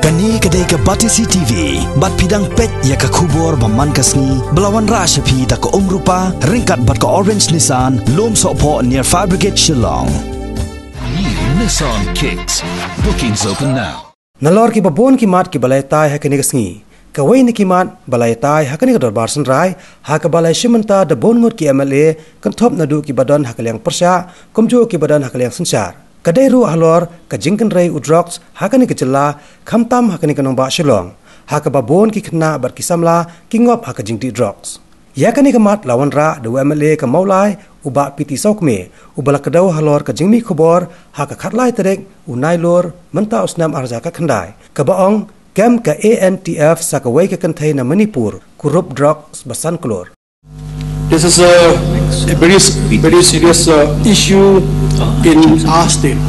Kani kadai ka Batisi TV, bat pidang pet ya ka kubor baman kasni, belawan rasha pi da ka umrupa, ringkat bat ka Orange Nissan, lom sopo near Fabricate Shillong. New Nissan Kicks. Bookings open now. Nalor ki babon ki mat ki balai tai hakani kasni. Kawai ni ki mat balai tai hakani ka darbar senrai, hak balai shimanta da bon ngot ki MLA, kan top nadu ki badan hakaliang persya, kumjo ki badan hakaliang sensar. Kadai ru halor ka jingkan rai udrox hakani ka jela khamtam hakani ka nomba Shillong haka babon ki khna bar ki samla kingop haka jingti drox yakani ka mat lawan ra de MLA ka maulai uba piti saukme ubala kadau halor ka jingmi khobor haka khatlai terek unai lor menta usnam arja ka khandai ka baong kem ka ANTF sakawai ka kanthai na Manipur kurup drox basan klor. This is a very serious issue in our state.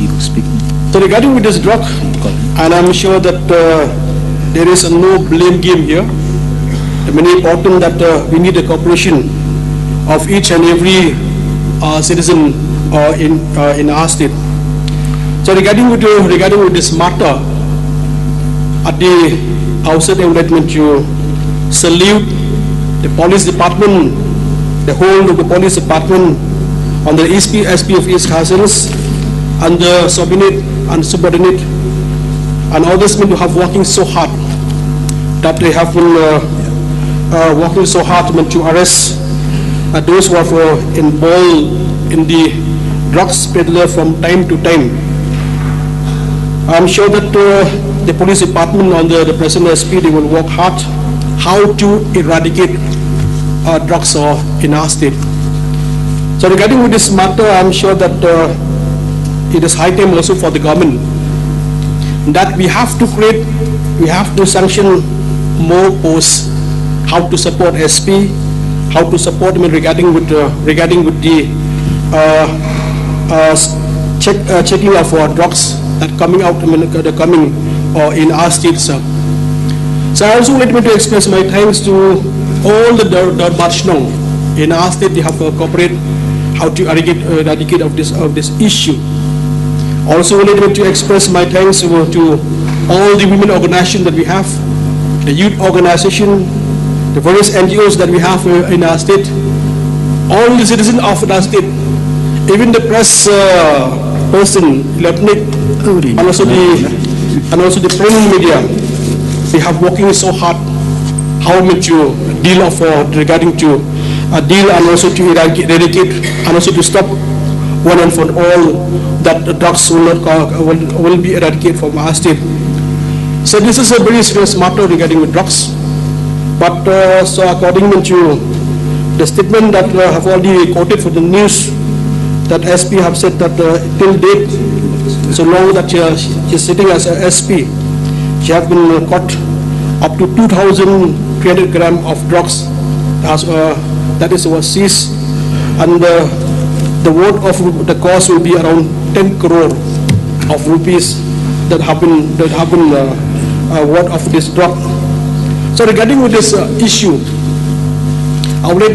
So regarding with this drug, and I'm sure that there is no blame game here. It's very important that we need the cooperation of each and every citizen in our state. So regarding with this matter, at the outset, I would like to salute the police department, the whole of the police department on the SP of East Cousins and the subordinate and others men who have working so hard that they have been working so hard to arrest those who are involved in the drugs peddler from time to time. I'm sure that the police department under the present SP, they will work hard how to eradicate drugs in our state. So regarding with this matter, I'm sure that it is high time also for the government that we have to sanction more posts, how to support SP, how to support them regarding with the checking of drugs that coming out in our state, sir. So I also let me to express my thanks to all the Darbar in our state. They have cooperated how to eradicate of this issue. Also let me to express my thanks to all the women organizations that we have, the youth organization, the various NGOs that we have in our state, all the citizens of our state, even the press person, electronic, and also the print media. They have working so hard how to deal regarding to deal and also to eradicate and also to stop one and for all that the drugs will be eradicated from our state. So this is a very serious matter regarding with drugs. But so according to the statement that have already quoted for the news, that SP have said that till date, so long that she is sitting as a SP, she has been caught up to 2,300 grams of drugs that was seized, and the worth of the cost will be around 10 crore of rupees that have been worth of this drug. So regarding with this issue, I would like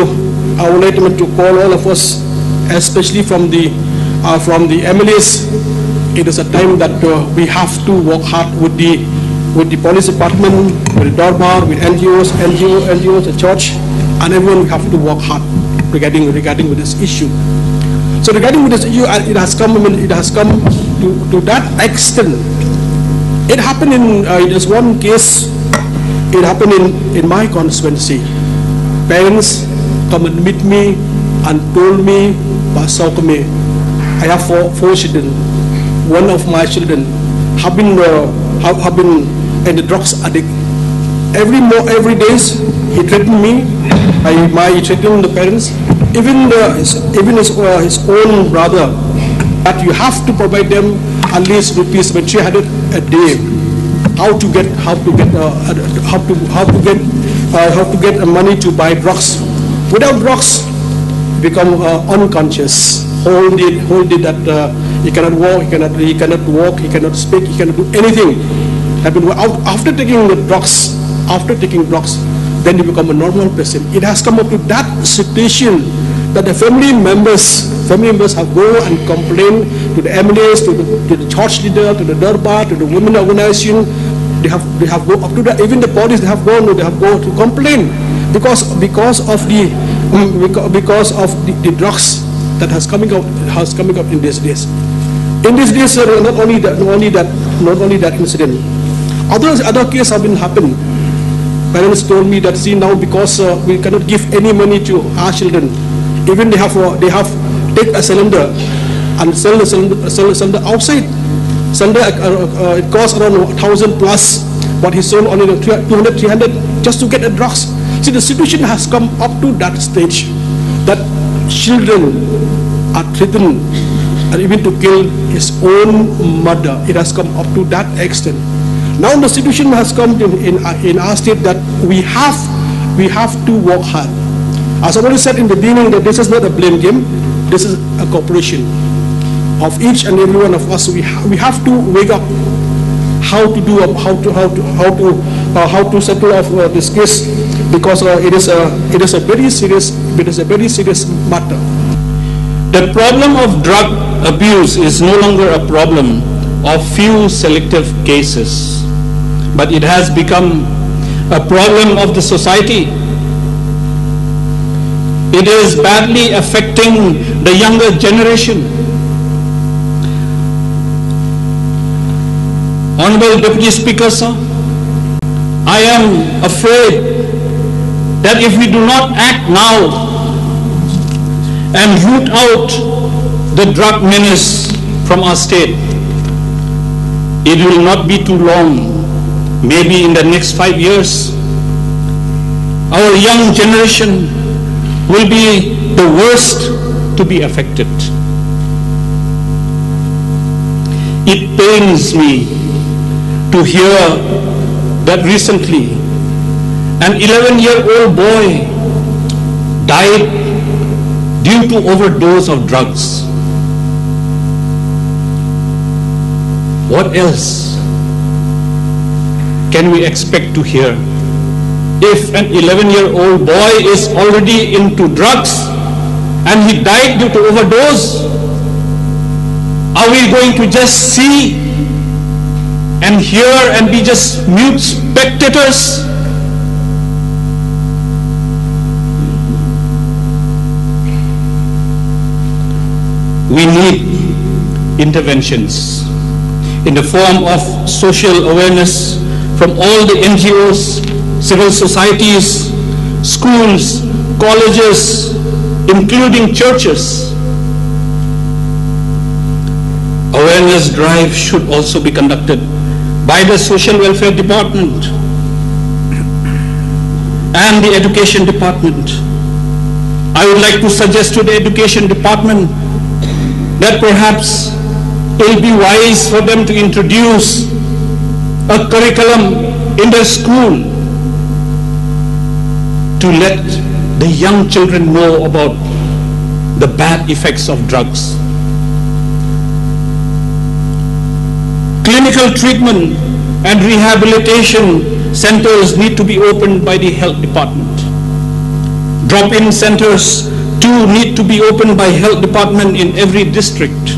me to call all of us, especially from the MLAs. It is a time that we have to work hard with the police department, with the Darbar, with NGOs, the church, and everyone. We have to work hard regarding with this issue. So regarding with this issue, it has come to that extent. It happened in there's one case. It happened in my constituency. Parents come and meet me and told me, Basaukame, I have four children. One of my children have been in the drugs addict. Every days he threatened me. He threatened the parents, even his own brother, that you have to provide them at least rupees 300 a day. How to get money to buy drugs. Without drugs, become unconscious. Whole day that he cannot walk, he cannot speak, he cannot do anything. After taking drugs, then you become a normal person. It has come up to that situation that the family members family members have go and complained to the MLAs, to the church leader, to the Darbar, to the women organization. They have go up to the, even the police, they have gone to complain because of the drugs that has coming up in these days. In these days, not only that incident, other cases have been happening. Parents told me that, see, now because we cannot give any money to our children, even they have take a cylinder and sell the cylinder outside. Cylinder it costs around 1,000 plus, but he sold only 200, 300 just to get the drugs. See, the situation has come up to that stage that children are threatened and even to kill his own mother. It has come up to that extent. Now the situation has come in our state that we have to work hard. As I already said in the beginning, that this is not a blame game. This is a cooperation of each and every one of us. We have to wake up how to settle off this case, because it is a very serious matter. The problem of drug abuse is no longer a problem of few selective cases, but it has become a problem of the society. It is badly affecting the younger generation. Honorable Deputy Speaker, sir, I am afraid that if we do not act now and root out the drug menace from our state, it will not be too long, maybe in the next 5 years, our young generation will be the worst to be affected. It pains me to hear that recently an 11-year-old boy died due to overdose of drugs. What else can we expect to hear? If an 11-year-old boy is already into drugs and he died due to overdose, are we going to just see and hear and be just mute spectators? We need interventions in the form of social awareness from all the NGOs, civil societies, schools, colleges, including churches. Awareness drive should also be conducted by the Social Welfare Department and the Education Department. I would like to suggest to the Education Department that perhaps it will be wise for them to introduce a curriculum in their school to let the young children know about the bad effects of drugs. Clinical treatment and rehabilitation centers need to be opened by the health department. Drop-in centers too need to be opened by health department in every district.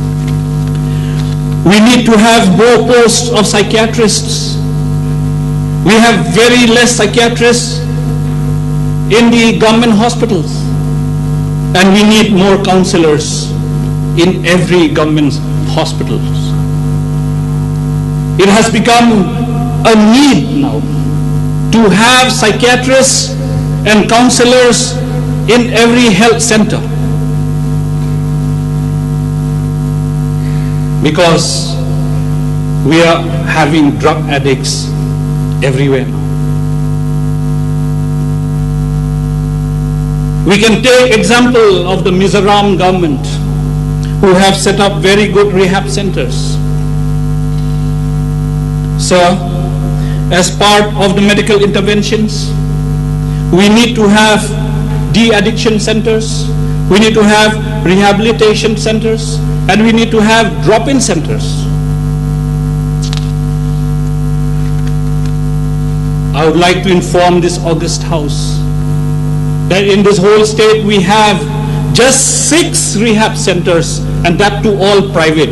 We need to have more posts of psychiatrists. We have very less psychiatrists in the government hospitals, and we need more counselors in every government hospital. It has become a need now to have psychiatrists and counselors in every health center, because we are having drug addicts everywhere. We can take example of the Mizoram government, who have set up very good rehab centers. Sir, as part of the medical interventions, we need to have de-addiction centers, we need to have rehabilitation centers, and we need to have drop-in centers. I would like to inform this august house that in this whole state we have just 6 rehab centers, and that too all private.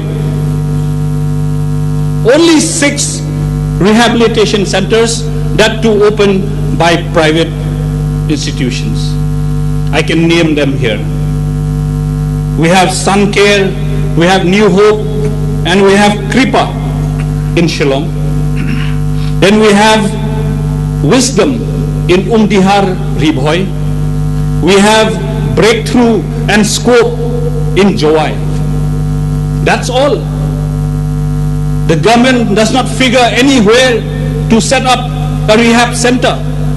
Only 6 rehabilitation centers, that too open by private institutions. I can name them here. We have Sun Care, we have New Hope, and we have Kripa in Shillong. Then we have Wisdom in Umdihar, Ribhoi. We have Breakthrough and Scope in Jowai. That's all. The government does not figure anywhere to set up a rehab center.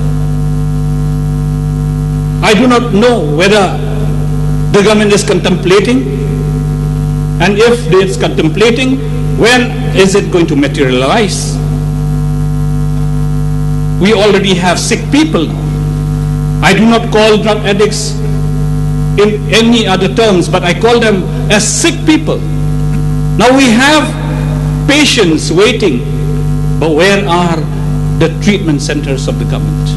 I do not know whether the government is contemplating, and if it is contemplating, when is it going to materialize? We already have sick people now. I do not call drug addicts in any other terms, but I call them as sick people. Now we have patients waiting, but where are the treatment centers of the government?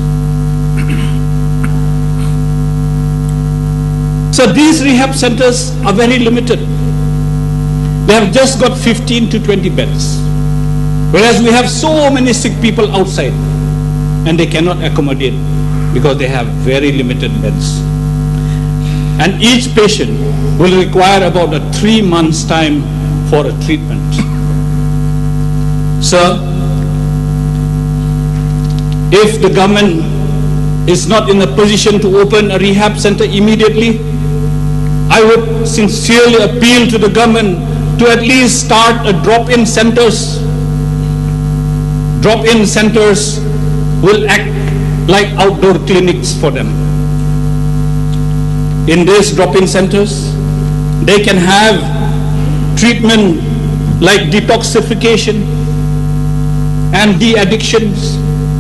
So these rehab centers are very limited. They have just got 15 to 20 beds, whereas we have so many sick people outside, and they cannot accommodate because they have very limited beds. And each patient will require about 3 months' time for a treatment. Sir, if the government is not in a position to open a rehab center immediately, I would sincerely appeal to the government to at least start a drop-in centers. Drop-in centers will act like outdoor clinics for them. In these drop-in centers, they can have treatment like detoxification and de-addictions.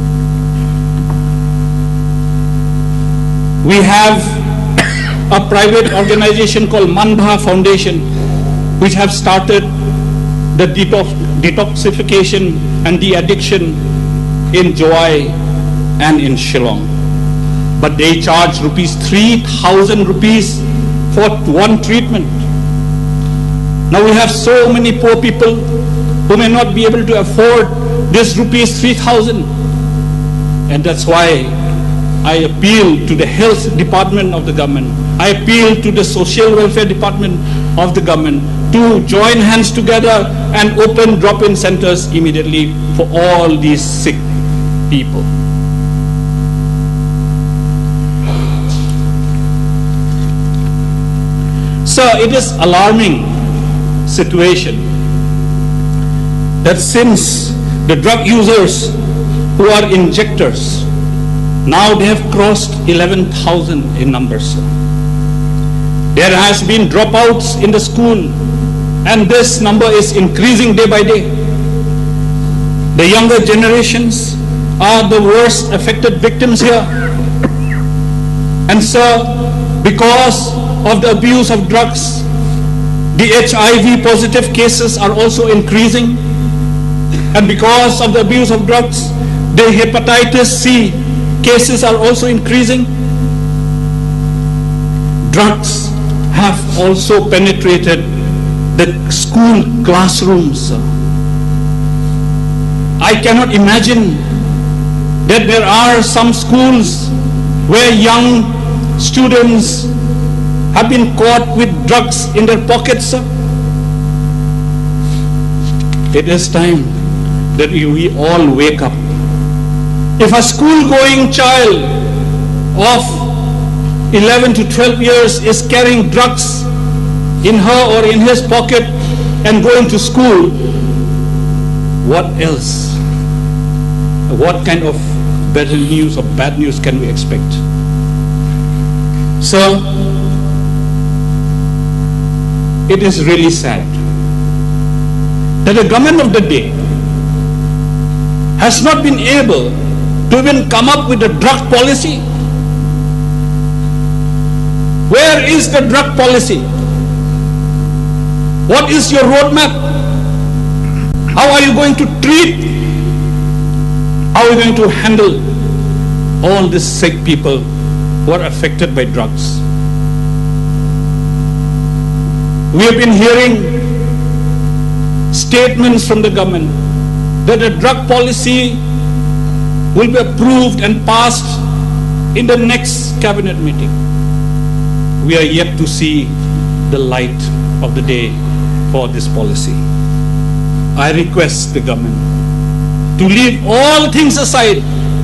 We have a private organization called Manbha Foundation, which have started the detoxification and de-addiction in Jowai and in Shillong. But they charge ₹3,000 for one treatment. Now we have so many poor people who may not be able to afford this ₹3,000. And that's why I appeal to the health department of the government. I appeal to the social welfare department of the government to join hands together and open drop-in centers immediately for all these sick people. So it is alarming situation that since the drug users who are injectors, now they have crossed 11,000 in numbers. There has been dropouts in the school, and this number is increasing day by day. The younger generations are the worst affected victims here. And so, because of the abuse of drugs, the HIV positive cases are also increasing. And because of the abuse of drugs, the hepatitis C cases are also increasing. Drugs have also penetrated the school classrooms. I cannot imagine that there are some schools where young students have been caught with drugs in their pockets. It is time that we all wake up. If a school-going child of 11 to 12 years is carrying drugs in her or in his pocket and going to school, what else? What kind of better news or bad news can we expect? So, it is really sad that the government of the day has not been able to even come up with a drug policy. Where is the drug policy? What is your roadmap? How are you going to treat? How are you going to handle all these sick people who are affected by drugs? We have been hearing statements from the government that a drug policy will be approved and passed in the next cabinet meeting. We are yet to see the light of the day for this policy. I request the government to leave all things aside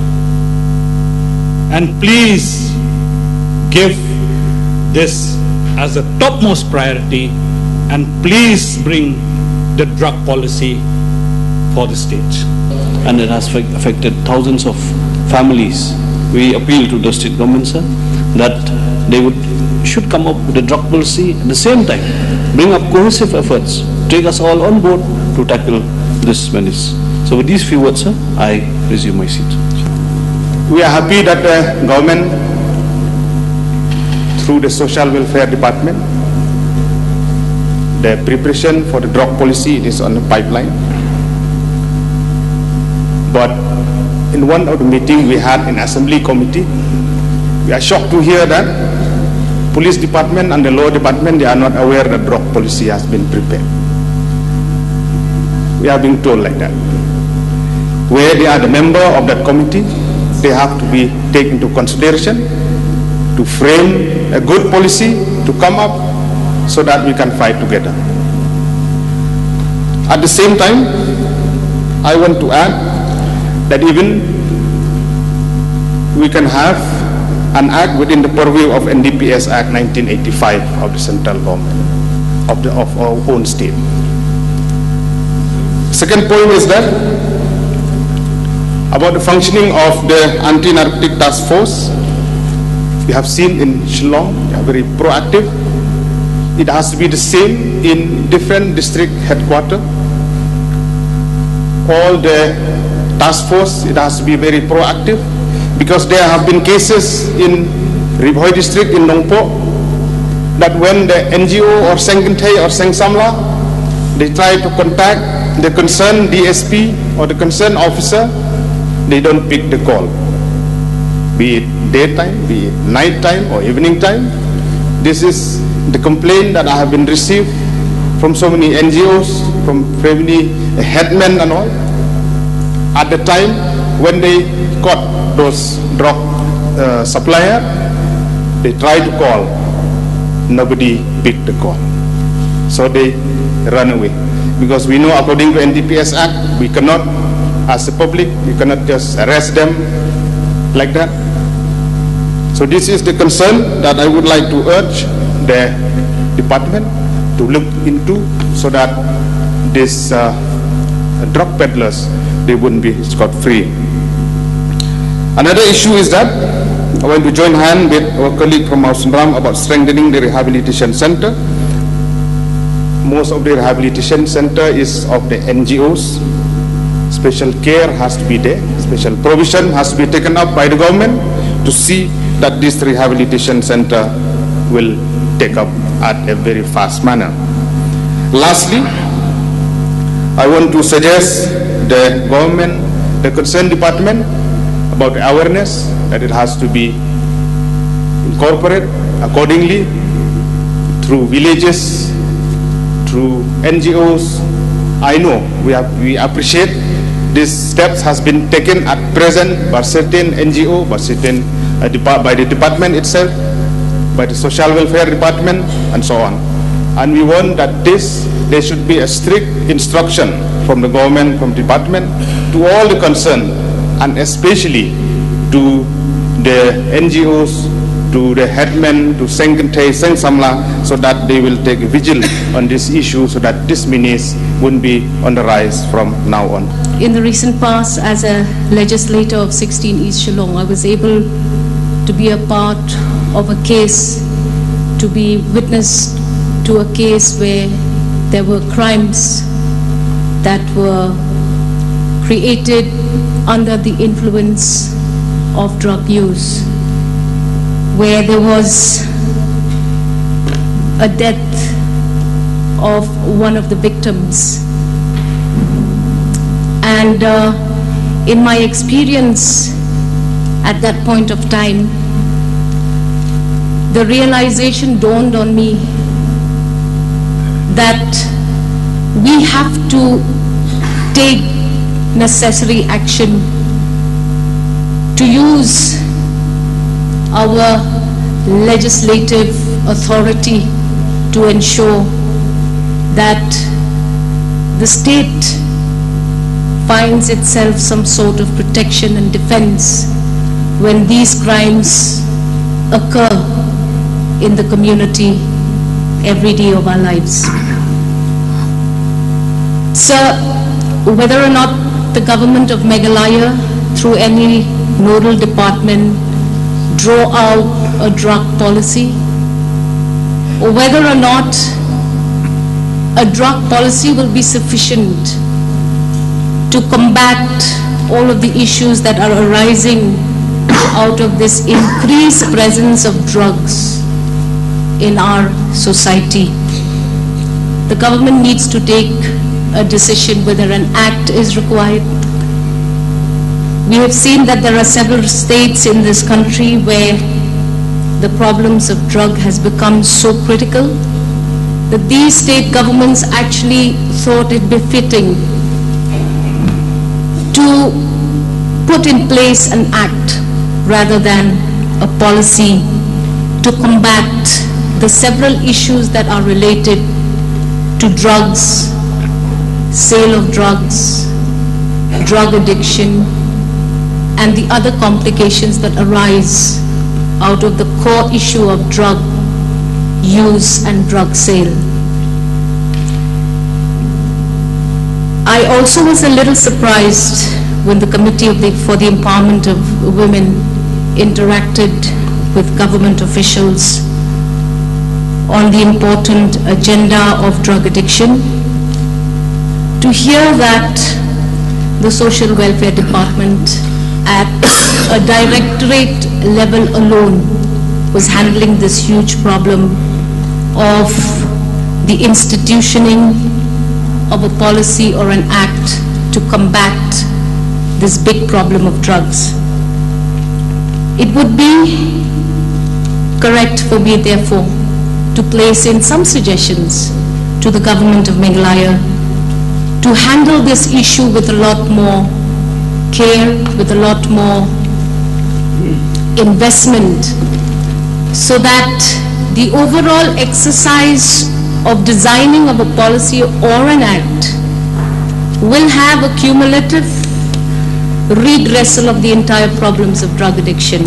and please give this as a topmost priority and please bring the drug policy for the state. And it has affected thousands of families. We appeal to the state government, sir, that they should come up with a drug policy at the same time, bring up cohesive efforts, take us all on board to tackle this menace. So with these few words, sir, I resume my seat. We are happy that the government, through the Social Welfare Department, the preparation for the drug policy is on the pipeline. But in one of the meetings we had in Assembly Committee, we are shocked to hear that Police Department and the Law Department, they are not aware that drug policy has been prepared. We are being told like that. Where they are the member of that committee, they have to be taken into consideration to frame a good policy to come up so that we can fight together. At the same time, I want to add that even we can have an act within the purview of NDPS Act 1985 of the central government, of our own state. Second point is that about the functioning of the Anti-Narcotic Task Force. We have seen in Shillong, they are very proactive. It has to be the same in different district headquarters. All the task force, it has to be very proactive, because there have been cases in Ribhoi district in Nongpo that when the NGO or Sengkentay or Seng Samla, they try to contact the concerned DSP or the concerned officer, they don't pick the call. Be it daytime, be it nighttime or evening time. This is the complaint that I have been received from so many NGOs, from many headmen and all. At the time when they caught those drug supplier, they tried to call, nobody picked the call. So they run away. Because we know according to NDPS Act, we cannot, as the public, we cannot just arrest them like that. So this is the concern that I would like to urge the department to look into, so that these drug peddlers, they wouldn't be scot-free. Another issue is that I want to join hand with our colleague from Mausundram about strengthening the rehabilitation center. Most of the rehabilitation center is of the NGOs. Special care has to be there. Special provision has to be taken up by the government to see that this rehabilitation center will take up at a very fast manner. Lastly, I want to suggest the government, the concerned department, about the awareness that it has to be incorporated accordingly through villages, through NGOs. I know we appreciate these steps has been taken at present by certain NGO, by certain by the department itself, by the social welfare department, and so on. And we want that there should be a strict instruction from the government, from the department, to all the concerned, and especially to the NGOs, to the headmen, to Sengkentay, Seng Samla, so that they will take vigil on this issue, so that this menace won't be on the rise from now on. In the recent past, as a legislator of 16 East Shillong, I was able to be a part of a case, to be witness to a case where there were crimes that were created under the influence of drug use, where there was a death of one of the victims. And in my experience at that point of time, the realization dawned on me that we have to take necessary action to use our legislative authority to ensure that the state finds itself some sort of protection and defense when these crimes occur in the community every day of our lives. So, whether or not the government of Meghalaya, through any nodal department, draw out a drug policy, or whether or not a drug policy will be sufficient to combat all of the issues that are arising out of this increased presence of drugs in our society. The government needs to take a decision whether an act is required. We have seen that there are several states in this country where the problems of drug has become so critical that these state governments actually thought it befitting to put in place an act rather than a policy to combat the several issues that are related to drugs, sale of drugs, drug addiction, and the other complications that arise out of the core issue of drug use and drug sale. I also was a little surprised when the Committee for the Empowerment of Women interacted with government officials on the important agenda of drug addiction, to hear that the Social Welfare Department at a directorate level alone was handling this huge problem of the institutioning of a policy or an act to combat this big problem of drugs. It would be correct for me, therefore, to place in some suggestions to the government of Meghalaya to handle this issue with a lot more care, with a lot more investment, so that the overall exercise of designing of a policy or an act will have a cumulative redressal of the entire problems of drug addiction.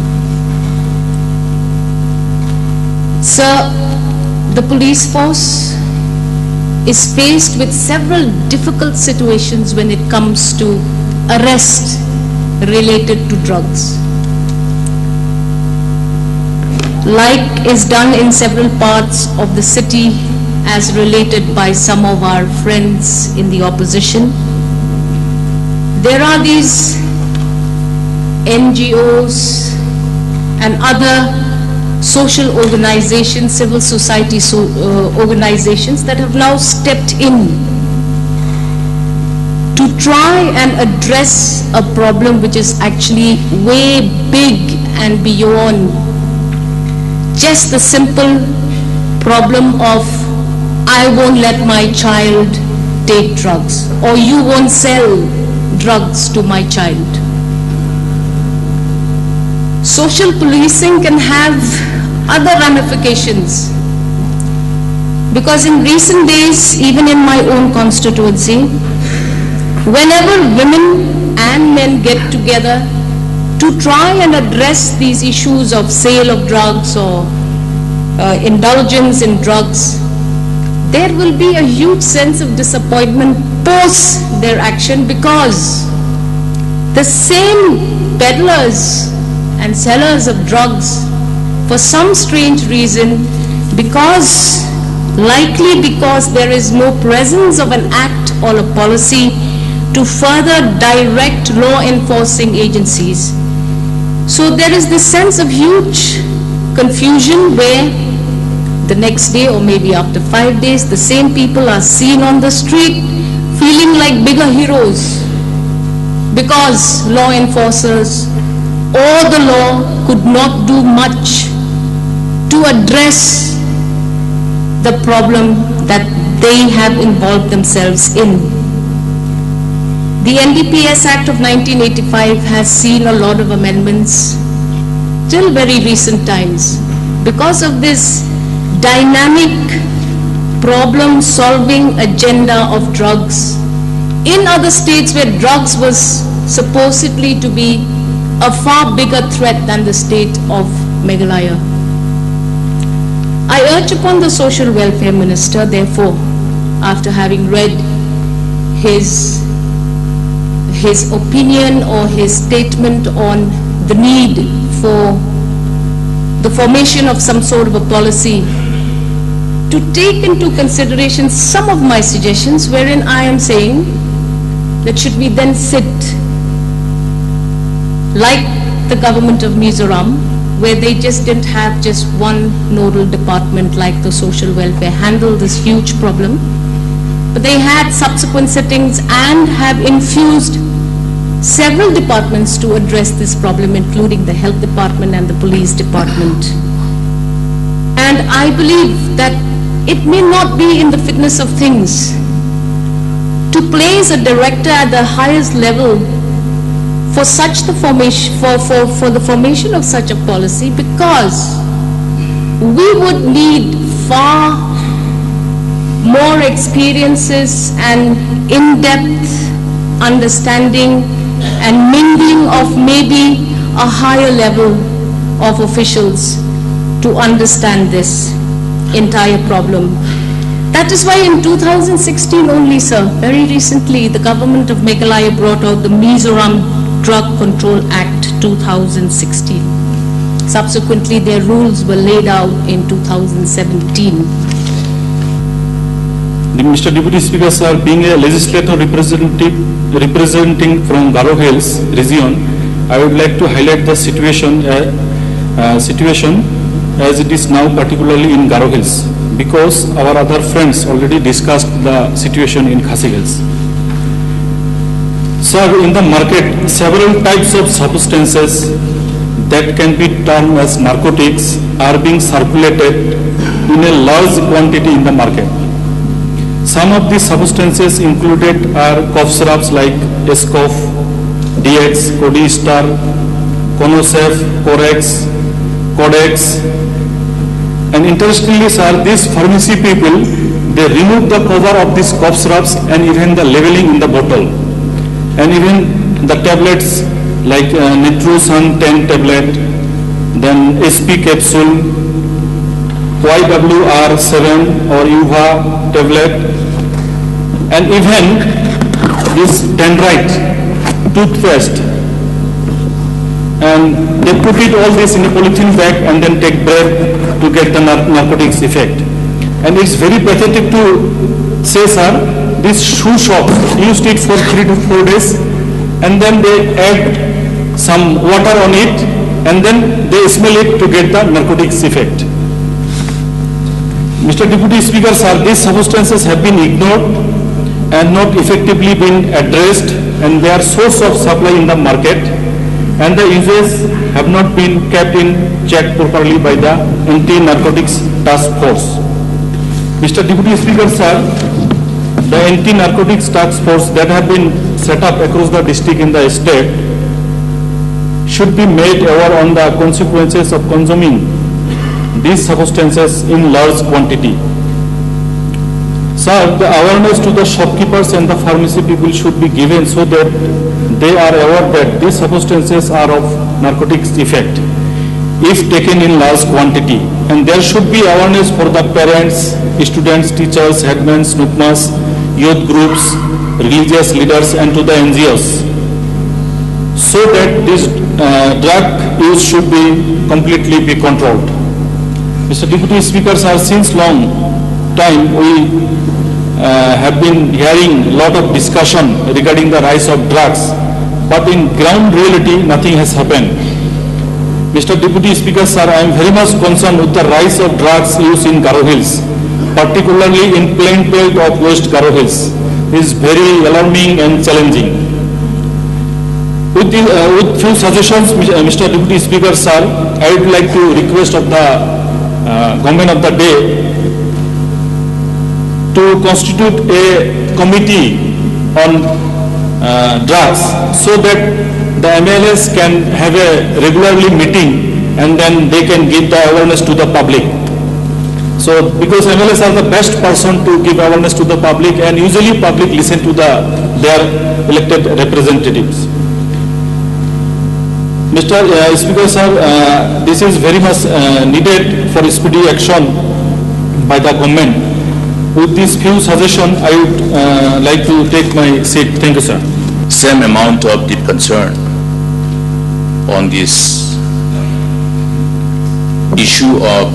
So, the police force is faced with several difficult situations when it comes to arrest related to drugs. Like is done in several parts of the city as related by some of our friends in the opposition. There are these NGOs and other social organizations, civil society organizations that have now stepped in to try and address a problem which is actually way big and beyond just the simple problem of I won't let my child take drugs, or you won't sell drugs to my child. Social policing can have other ramifications, because in recent days, even in my own constituency, whenever women and men get together to try and address these issues of sale of drugs or indulgence in drugs, there will be a huge sense of disappointment post their action, because the same peddlers and sellers of drugs, for some strange reason, likely because there is no presence of an act or a policy to further direct law enforcing agencies. So there is this sense of huge confusion where the next day or maybe after 5 days, the same people are seen on the street feeling like bigger heroes, because law enforcers or the law could not do much to address the problem that they have involved themselves in. The NDPS Act of 1985 has seen a lot of amendments till very recent times. Because of this dynamic problem-solving agenda of drugs in other states where drugs was supposedly to be a far bigger threat than the state of Meghalaya. I urge upon the Social Welfare Minister, therefore, after having read his opinion or his statement on the need for the formation of some sort of a policy, to take into consideration some of my suggestions, wherein I am saying that should we then sit like the government of Mizoram, where they just didn't have just one nodal department like the social welfare handle this huge problem, but they had subsequent sittings and have infused several departments to address this problem, including the health department and the police department. And I believe that it may not be in the fitness of things to place a director at the highest level for such the formation, for the formation of such a policy, because we would need far more experiences and in-depth understanding and mingling of maybe a higher level of officials to understand this entire problem. That is why in 2016 only, sir, very recently, the government of Meghalaya brought out the Mizoram Drug Control Act 2016. Subsequently, their rules were laid out in 2017. Mr. Deputy Speaker, sir, being a legislator representing from Garo Hills region, I would like to highlight the situation as it is now, particularly in Garo Hills, because our other friends already discussed the situation in Khasi Hills. Sir, in the market, several types of substances that can be termed as narcotics are being circulated in a large quantity in the market. Some of these substances included are cough syrups like Escof, DX, Codistar, Conosef, Corex, Codex. And interestingly, sir, these pharmacy people, they remove the cover of these cough syrups and even the labeling in the bottle. And even the tablets like Nitrosan 10 tablet, then SP capsule, YWR7 or UVA tablet, and even this dendrite toothpaste. And they put it all this in a polythene bag and then take breath to get the narcotics effect. And it's very pathetic to say, sir, these shoe shops used it for 3 to 4 days and then they add some water on it and then they smell it to get the narcotics effect. Mr. Deputy Speaker, sir, these substances have been ignored and not effectively been addressed, and they are source of supply in the market, and the uses have not been kept in check properly by the Anti-Narcotics Task Force. Mr. Deputy Speaker, sir, the Anti-Narcotics Task Force that have been set up across the district in the state should be made aware on the consequences of consuming these substances in large quantity. Sir, the awareness to the shopkeepers and the pharmacy people should be given so that they are aware that these substances are of narcotics effect if taken in large quantity. And there should be awareness for the parents, students, teachers, headmen, nukmas, youth groups, religious leaders and to the NGOs, so that this drug use should be completely controlled. Mr. Deputy Speaker, sir, since long time we have been hearing a lot of discussion regarding the rise of drugs, but in ground reality nothing has happened. Mr. Deputy Speaker, sir, I am very much concerned with the rise of drugs use in Garo Hills, particularly in plain belt of West Garo Hills. It is very alarming and challenging. With few suggestions, Mr. Deputy Speaker, sir, I would like to request of the government of the day to constitute a committee on drugs so that the MLAs can have a regularly meeting and then they can give the awareness to the public. So because MLAs are the best person to give awareness to the public, and usually public listen to their elected representatives. Mr. Speaker sir, this is very much needed for speedy action by the government. With these few suggestions, I would like to take my seat. Thank you, sir. Same amount of deep concern on this issue of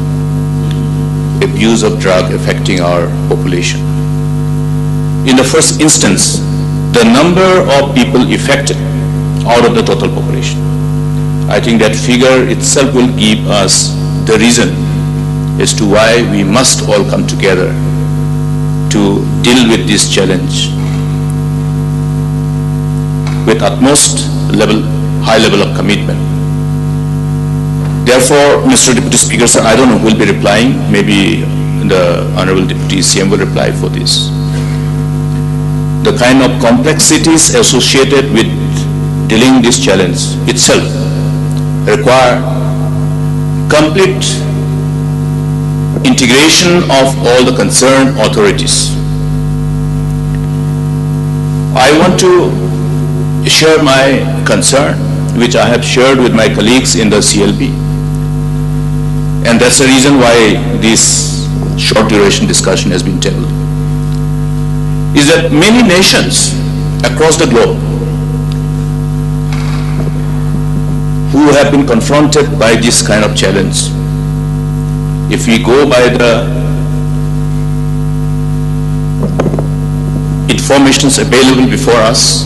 abuse of drug affecting our population. In the first instance, the number of people affected out of the total population, I think that figure itself will give us the reason as to why we must all come together to deal with this challenge with utmost high level of commitment. Therefore, Mr. Deputy Speaker, sir, I don't know who will be replying. Maybe the Honorable Deputy CM will reply for this. The kind of complexities associated with dealing this challenge itself require complete integration of all the concerned authorities. I want to share my concern, which I have shared with my colleagues in the CLP. And that's the reason why this short duration discussion has been held. Is that many nations across the globe who have been confronted by this kind of challenge, if we go by the informations available before us,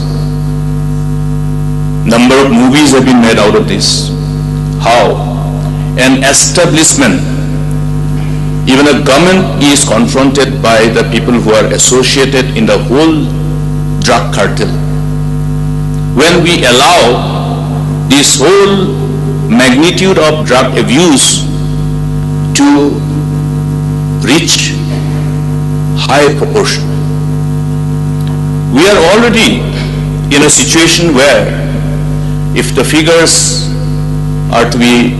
number of movies have been made out of this, how an establishment, even a government, is confronted by the people who are associated in the whole drug cartel. When we allow this whole magnitude of drug abuse to reach high proportion, we are already in a situation where, if the figures are to be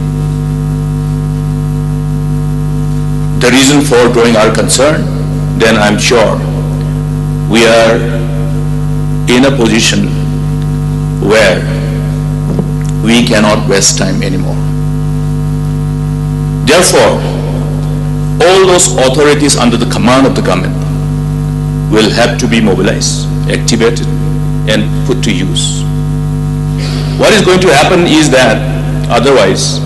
the reason for drawing our concern, then I'm sure we are in a position where we cannot waste time anymore. Therefore, all those authorities under the command of the government will have to be mobilized, activated, and put to use. What is going to happen is that otherwise,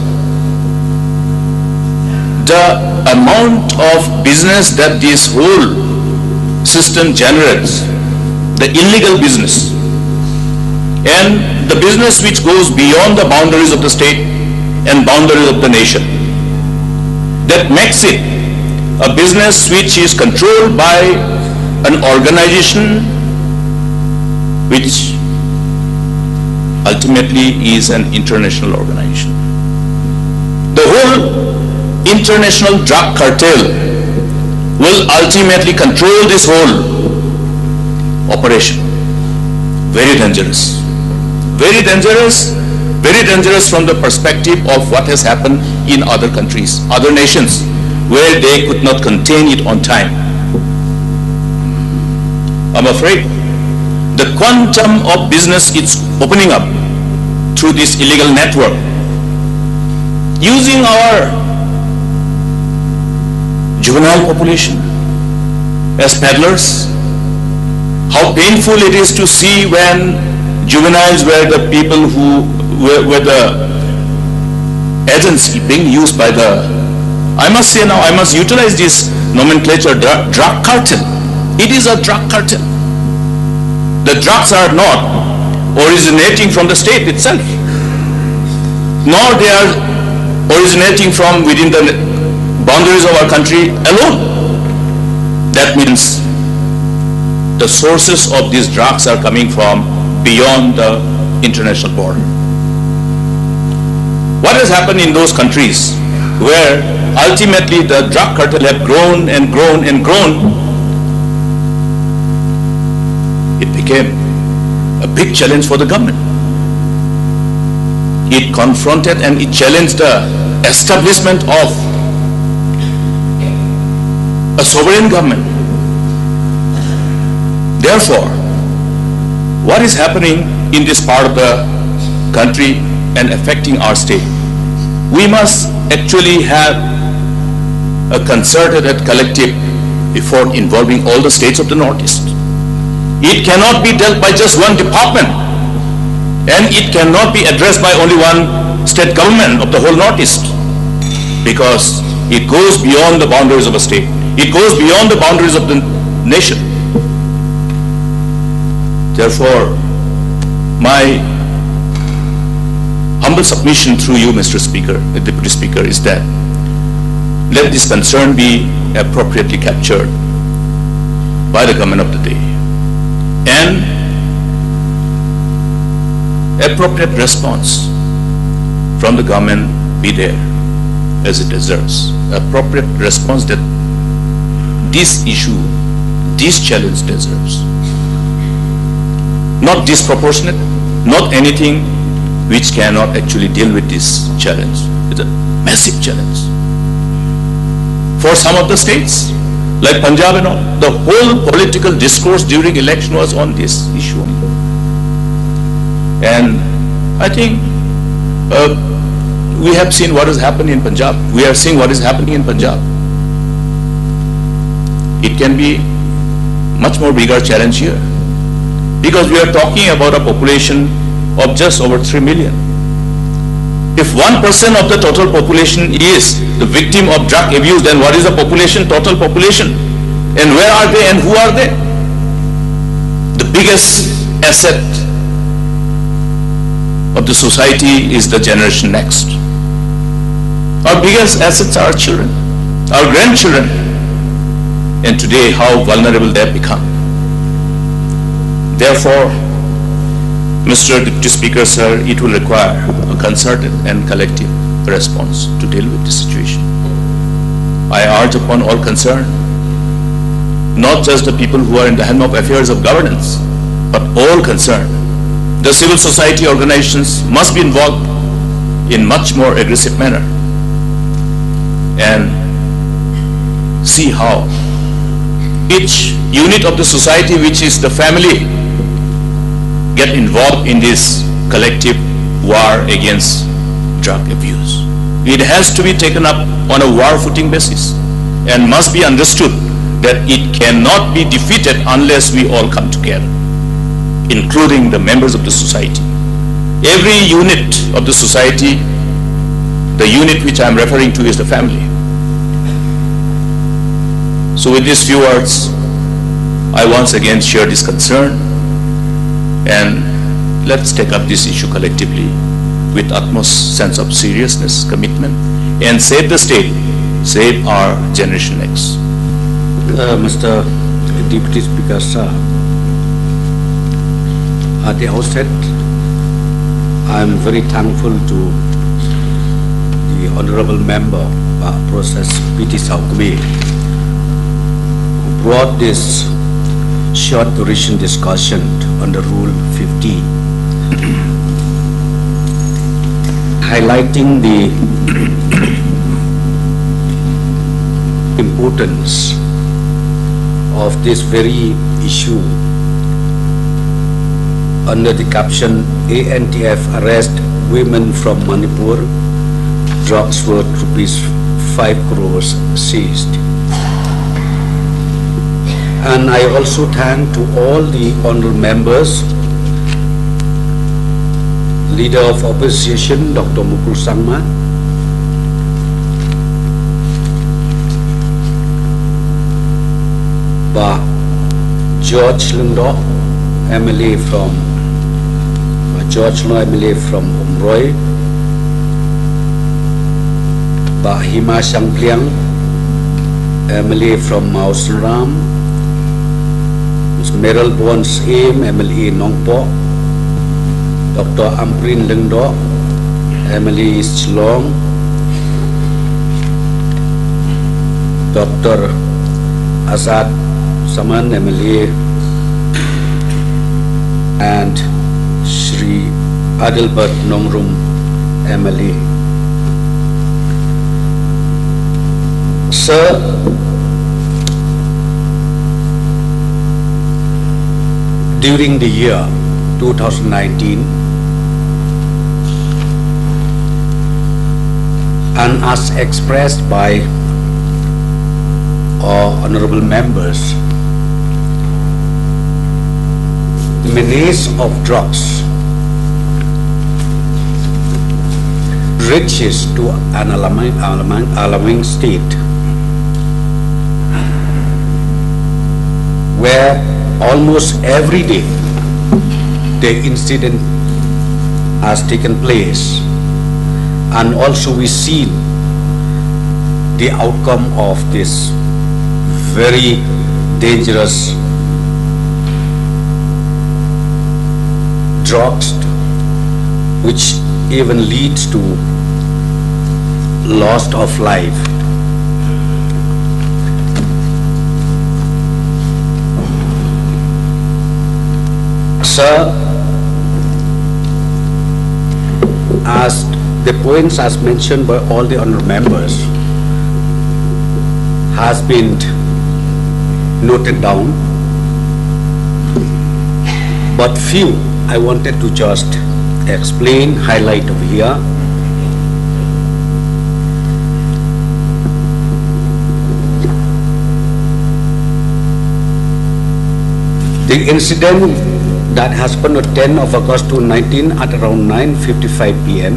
the amount of business that this whole system generates, the illegal business, and the business which goes beyond the boundaries of the state and boundaries of the nation, that makes it a business which is controlled by an organization which ultimately is an international organization. The whole international drug cartel will ultimately control this whole operation. Very dangerous. Very dangerous. Very dangerous from the perspective of what has happened in other countries, other nations, where they could not contain it on time. I'm afraid the quantum of business is opening up through this illegal network, using our juvenile population as peddlers. How painful it is to see when juveniles were the people who were the agents being used by the, I must say now, I must utilize this nomenclature, drug cartel. It is a drug cartel. The drugs are not originating from the state itself, nor they are originating from within the boundaries of our country alone. That means the sources of these drugs are coming from beyond the international border. What has happened in those countries where ultimately the drug cartel have grown and grown and grown, it became a big challenge for the government. It confronted and it challenged the establishment of a sovereign government. Therefore, what is happening in this part of the country and affecting our state? We must actually have a concerted and collective effort involving all the states of the Northeast. It cannot be dealt by just one department, and it cannot be addressed by only one state government of the whole Northeast, because it goes beyond the boundaries of a state. It goes beyond the boundaries of the nation. Therefore, my humble submission through you, Mr. Speaker, the Deputy Speaker, is that let this concern be appropriately captured by the government of the day, and appropriate response from the government be there as it deserves. Appropriate response that this issue, this challenge deserves. Not disproportionate, not anything which cannot actually deal with this challenge. It's a massive challenge. For some of the states, like Punjab and all, the whole political discourse during election was on this issue. And I think we have seen what has happened in Punjab. We are seeing what is happening in Punjab. It can be much more bigger challenge here, because we are talking about a population of just over 3 million. If 1% of the total population is the victim of drug abuse, then what is the population, total population? And where are they and who are they? The biggest asset of the society is the generation next. Our biggest assets are our children, our grandchildren, and today how vulnerable they have become. Therefore, Mr. Deputy Speaker, sir, it will require a concerted and collective response to deal with this situation. I urge upon all concerned, not just the people who are in the helm of affairs of governance, but all concerned. The civil society organizations must be involved in much more aggressive manner and see how each unit of the society, which is the family, get involved in this collective war against drug abuse. It has to be taken up on a war footing basis and must be understood that it cannot be defeated unless we all come together, including the members of the society. Every unit of the society, the unit which I am referring to is the family. So with these few words, I once again share this concern, and let's take up this issue collectively with utmost sense of seriousness, commitment, and save the state, save our generation next. Mr. Deputy Speaker, sir, at the outset, I am very thankful to the Honorable Member, Process P.T. Saukme, who brought this short duration discussion under Rule 50, highlighting the importance of this very issue under the caption ANTF arrest women from Manipur, drugs worth ₹5 crores seized. And I also thank to all the honorable members, Leader of Opposition Dr. Mukul Sangma, George Lungdo, MLA from Umroi, Hima Sangpliang, MLA from Mausaram, Ms. Meryl Bons Aim, MLA Nongpo, Dr. Amprin Lungdo, MLA East Long, Dr. Azad Saman MLA and Shri Adilbat Nongrum MLA. Sir, during the year 2019, and as expressed by our honorable members, the menace of drugs reaches to an alarming state, where almost every day the incident has taken place, and also we see the outcome of this very dangerous drugs, which even leads to loss of life. Sir, as the points as mentioned by all the honorable members has been noted down, but few I wanted to just explain, highlight over here. The incident that happened on 10 of August 2019 at around 9:55 p.m.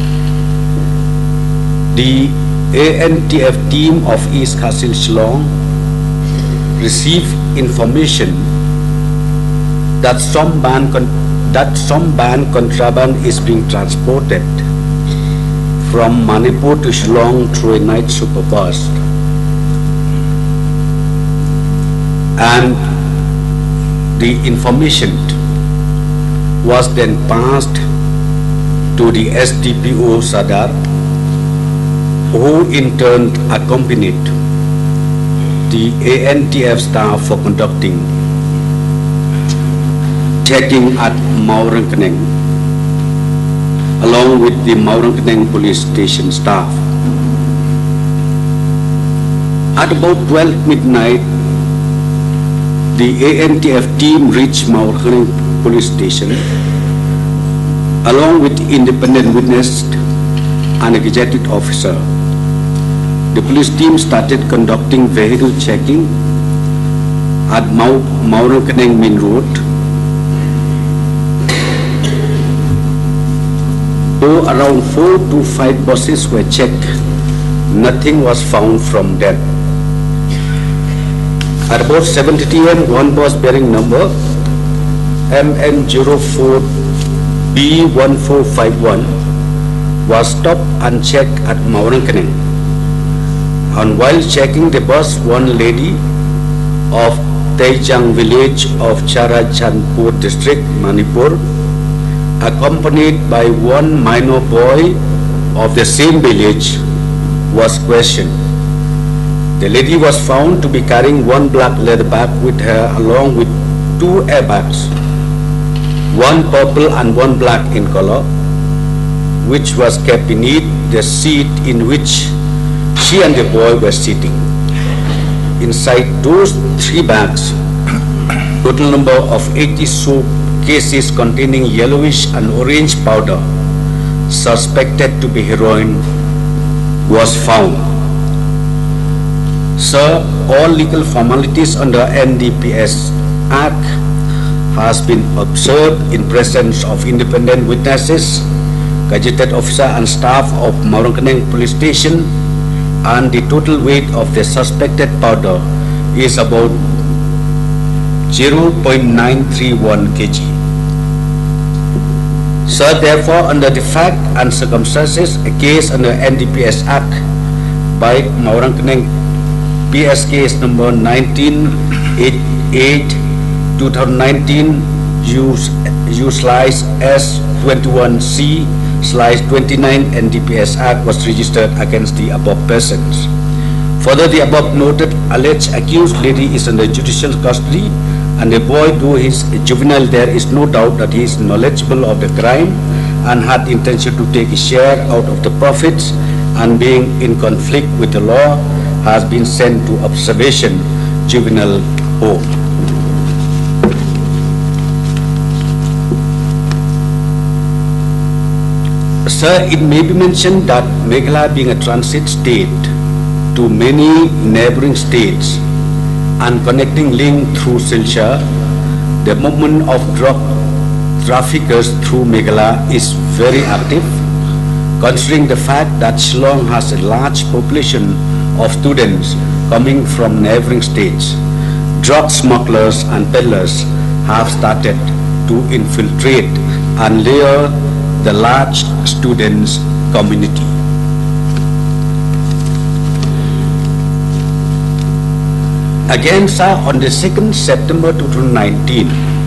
The ANTF team of East Castle Shillong received information that some banned contraband is being transported from Manipur to Shillong through a night super bus, and the information was then passed to the SDPO Sadar, who in turn accompanied the ANTF staff for conducting checking at Maurangkaneng, along with the Maurangkaneng police station staff. At about 12 midnight, the ANTF team reached Maurangkaneng police station, along with independent witness and a gazetted officer. The police team started conducting vehicle checking at Maurangkaneng main road. Though around 4 to 5 buses were checked, nothing was found from them. At about 7:30 am, one bus bearing number MN04B1451 was stopped and checked at Maurangkaneng. And while checking the bus, one lady of Taijang village of Charachandpur district, Manipur, accompanied by one minor boy of the same village, was questioned. The lady was found to be carrying one black leather bag with her, along with 2 airbags, one purple and one black in color, which was kept beneath the seat in which she and the boy were sitting. Inside those 3 bags, total number of 80 soap cases containing yellowish and orange powder suspected to be heroin was found. Sir, all legal formalities under NDPS Act has been observed in presence of independent witnesses, gazetted officer and staff of Maurangkaneng police station, and the total weight of the suspected powder is about 0.931 kg. Sir, therefore, under the fact and circumstances, a case under NDPS Act by Maurangkaneng PS case number 1988/2019 U/S21C/29 NDPS Act was registered against the above persons. Further, the above noted alleged accused lady is under judicial custody, and the boy, though he is juvenile, there is no doubt that he is knowledgeable of the crime and had the intention to take a share out of the profits, and being in conflict with the law, has been sent to observation juvenile home. Sir, it may be mentioned that Meghalaya, being a transit state to many neighboring states and connecting link through Silchar, the movement of drug traffickers through Meghalaya is very active, considering the fact that Shillong has a large population of students coming from neighboring states. Drug smugglers and peddlers have started to infiltrate and lure the large students' community. Again, sir, on the 2nd September 2019,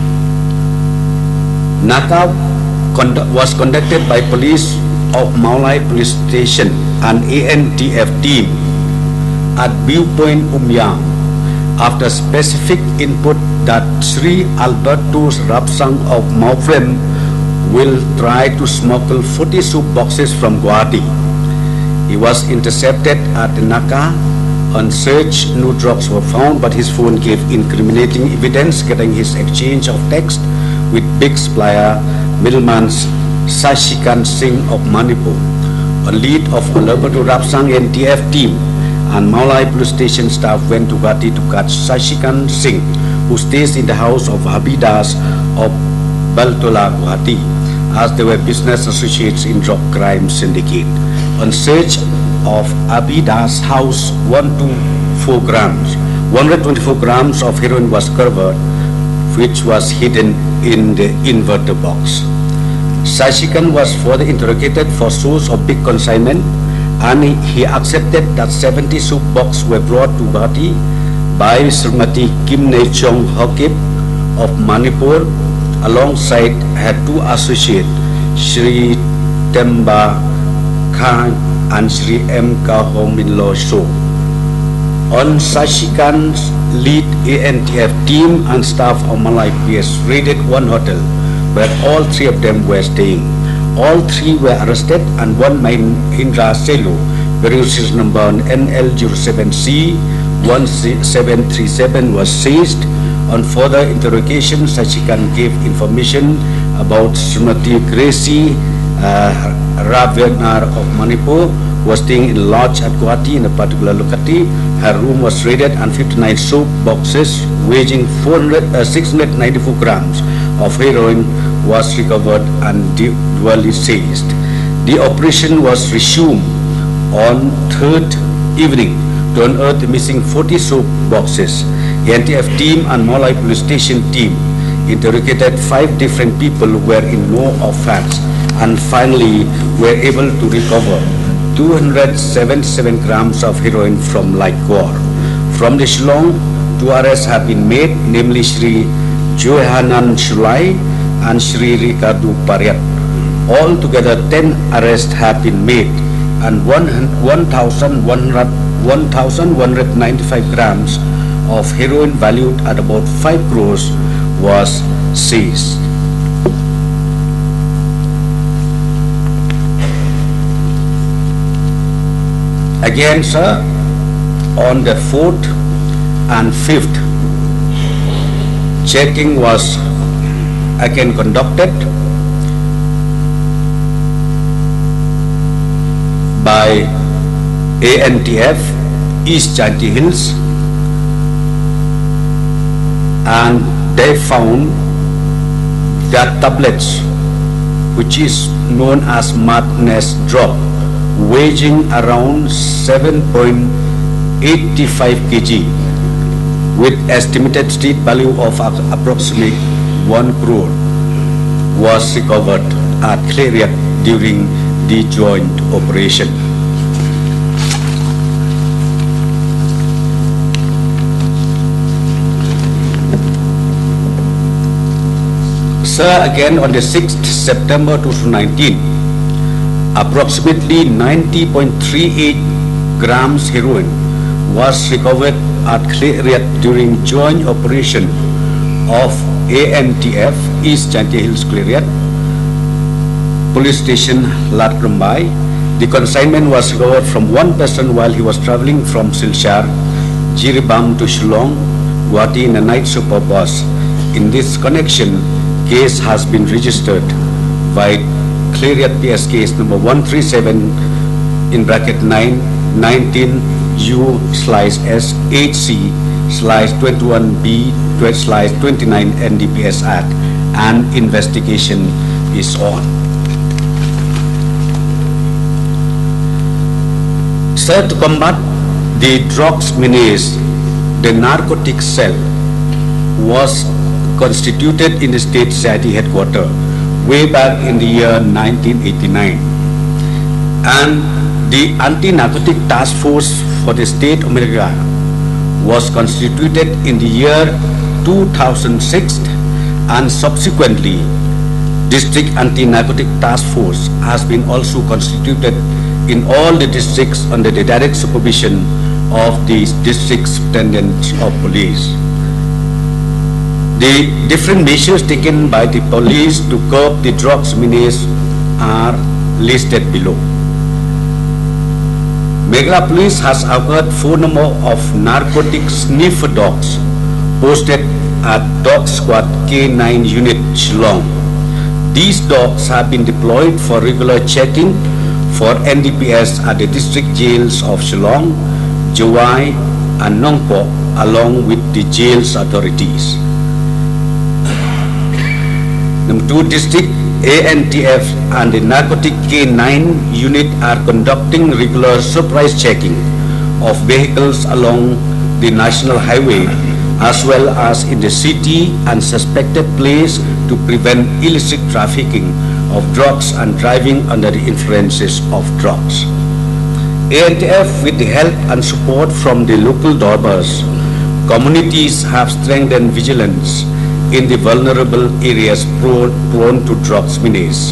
NACA was conducted by police of Maulai Police Station and ANTF team at Viewpoint Umyang after specific input that Sri Albertus Rapsang of Maufrem will try to smuggle 40 soup boxes from Guwahati. He was intercepted at the Naka. On search, no drugs were found, but his phone gave incriminating evidence, getting his exchange of text with big supplier middleman Sashikan Singh of Manipur. On lead of Albertus Rapsang NTF team and Maulai Police Station staff went to Guwahati to catch Sashikan Singh, who stays in the house of Habidas of Baltola, Guwahati, as they were business associates in drug crime syndicate. On search of Abidas' house, 124 grams of heroin was recovered, which was hidden in the inverter box. Sashikan was further interrogated for source of big consignment, and he accepted that 70 soup boxes were brought to Guwahati by Srimati Kim Ne Chong Hokip of Manipur, alongside her two associates, Shri Temba Khan and Shri M. Kahominlo Sho. On Sashikan's lead, ANTF team and staff of Malay PS raided one hotel where all three of them were staying. All three were arrested and one Mahindra Selo, bearing registration number NL07C 1737 was seized. On further interrogation, Sashikan gave information about Srimati Gracie Ravyanar of Manipur, who was staying in a lodge at Guwahati in a particular locality. Her room was raided and 59 soap boxes weighing 694 grams of heroin was recovered and duly seized. The operation was resumed on 3rd evening to unearth the missing 40 soap boxes. The NTF team and Maulai Police Station team interrogated 5 different people who were in no offense and finally were able to recover 277 grams of heroin from Laikor. From the Shillong, 2 arrests have been made, namely Shri Johanan Shulai and Shri Ricardo Pariat. Altogether, 10 arrests have been made and 1,195 grams of heroin valued at about 5 crores was seized. Again, sir, on the 4th and 5th, checking was again conducted by ANTF East Jainti Hills, and they found that tablets, which is known as madness drug, weighing around 7.85 kg with estimated street value of approximately 1 crore was recovered at Clariat during the joint operation. Sir, again on the 6th September 2019, approximately 90.38 grams heroin was recovered at Klariat during joint operation of ANTF, East Chanty Hills Klariat, Police Station Lat Krumbai. The consignment was recovered from one person while he was traveling from Silchar, Jiribam to Shillong, Guwahati in a night super bus. In this connection, case has been registered by Klariat PS case number 137 in bracket 9/19/U/S/8C/21B/29 NDPS Act, and investigation is on. Sir, to combat the drugs menace, the narcotics cell was constituted in the state CID headquarters way back in the year 1989, and the anti-narcotic task force for the state of Meghalaya was constituted in the year 2006, and subsequently district anti-narcotic task force has been also constituted in all the districts under the direct supervision of the district superintendents of police. The different measures taken by the police to curb the drugs menace are listed below. Meghalaya Police has acquired 4 number of narcotic sniffer dogs posted at Dog Squad K9 Unit Shillong. These dogs have been deployed for regular checking for NDPS at the district jails of Shillong, Jawai and Nongpo, along with the jails authorities. Number 2, district ANTF and the narcotic K9 unit are conducting regular surprise checking of vehicles along the national highway as well as in the city and suspected place to prevent illicit trafficking of drugs and driving under the influences of drugs. ANTF, with the help and support from the local Dorbas, communities have strengthened vigilance in the vulnerable areas prone to drugs menace.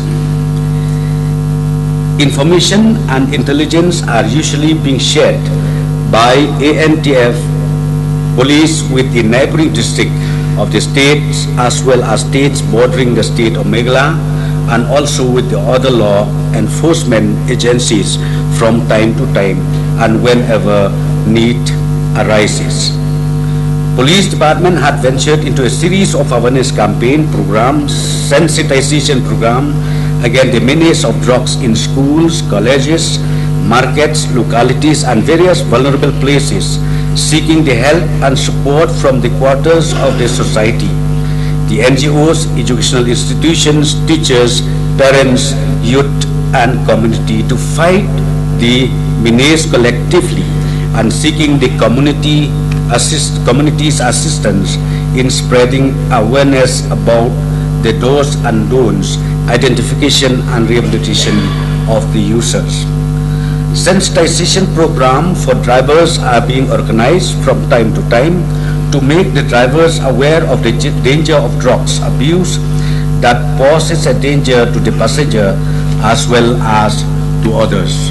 Information and intelligence are usually being shared by ANTF police with the neighboring district of the states as well as states bordering the state of Meghalaya, and also with the other law enforcement agencies from time to time and whenever need arises. Police Department had ventured into a series of awareness campaign programs, sensitization program against the menace of drugs in schools, colleges, markets, localities and various vulnerable places, seeking the help and support from the quarters of the society, the NGOs, educational institutions, teachers, parents, youth and community to fight the menace collectively, and seeking the community's assistance in spreading awareness about the do's and don'ts, identification and rehabilitation of the users. Sensitization program for drivers are being organized from time to time to make the drivers aware of the danger of drugs abuse that poses a danger to the passenger as well as to others.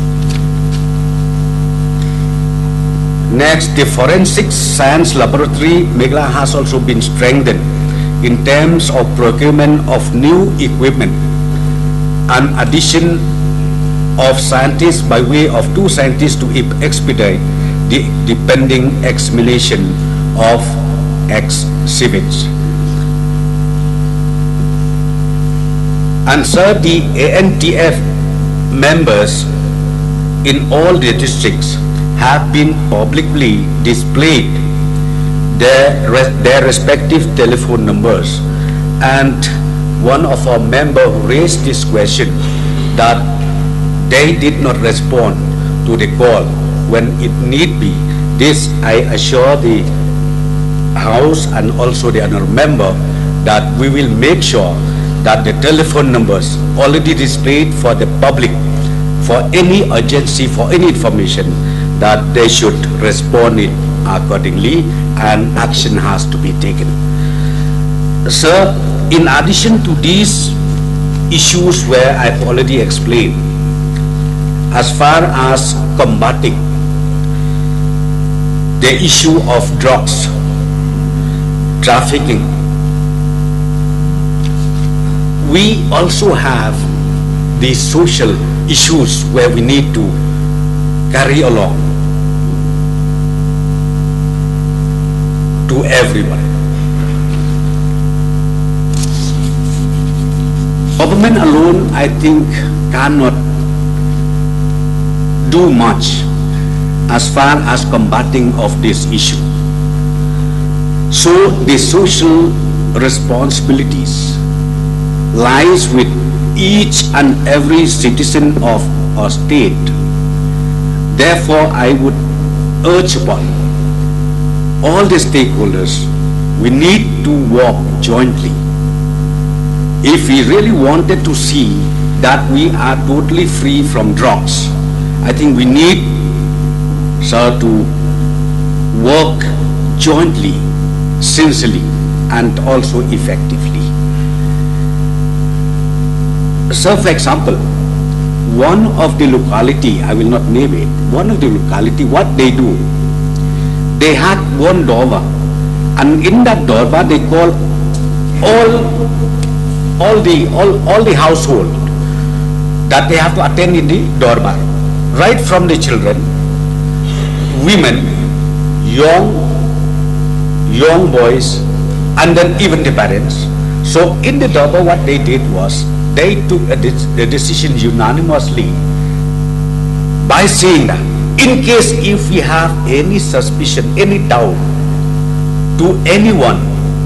Next, the forensic science laboratory Meghalaya has also been strengthened in terms of procurement of new equipment and addition of scientists by way of 2 scientists to expedite the pending exhumation of exhibits. And sir, the ANTF members in all the districts have been publicly displayed their respective telephone numbers, and one of our members raised this question that they did not respond to the call when it need be. This I assure the House and also the other member that we will make sure that the telephone numbers already displayed for the public for any urgency, for any information, that they should respond it accordingly and action has to be taken. Sir, in addition to these issues where I've already explained, as far as combating the issue of drugs trafficking, we also have the social issues where we need to carry along to everyone. Government alone, I think, cannot do much as far as combating of this issue. So the social responsibilities lies with each and every citizen of our state. Therefore, I would urge upon all the stakeholders, we need to work jointly. If we really wanted to see that we are totally free from drugs, I think we need, sir, to work jointly, sincerely, and also effectively. So, for example, one of the locality, I will not name it, one of the locality, what they do, they had one dorba, and in that dorba they call all the household that they have to attend in the dorba, right from the children, women, young boys, and then even the parents. So in the dorba, what they did was they took a decision unanimously by saying that in case if we have any suspicion, any doubt to anyone,